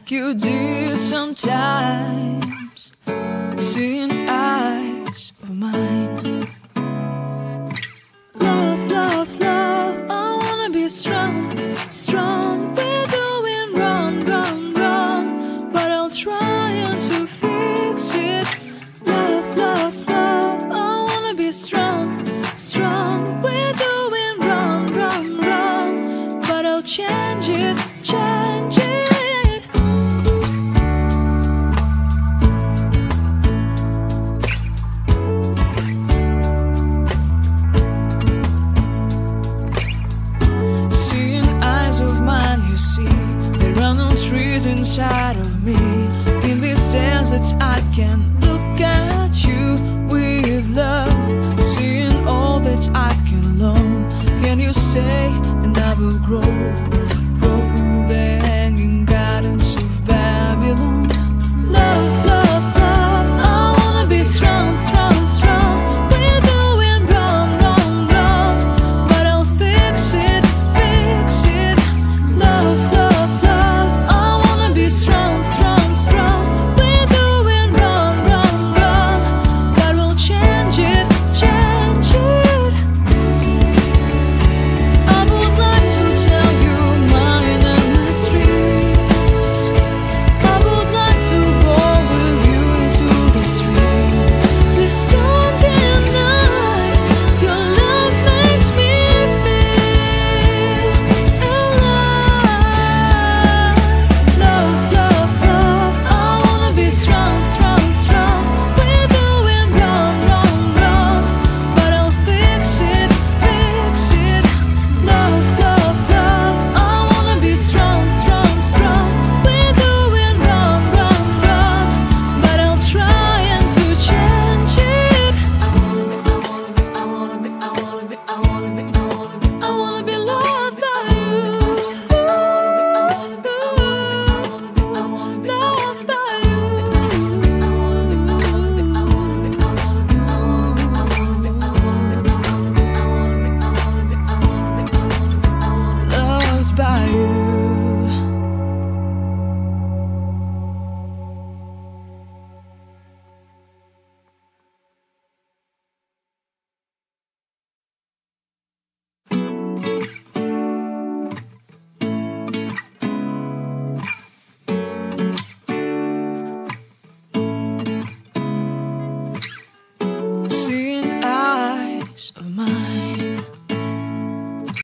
like you did sometimes, seeing eyes of mine. Love, love, love, I wanna be strong, strong. We're doing wrong, wrong, wrong, but I'll try to fix it. Love, love, love, I wanna be strong, strong. We're doing wrong, wrong, wrong, but I'll change it, change it. Trees inside of me, in this sense that I can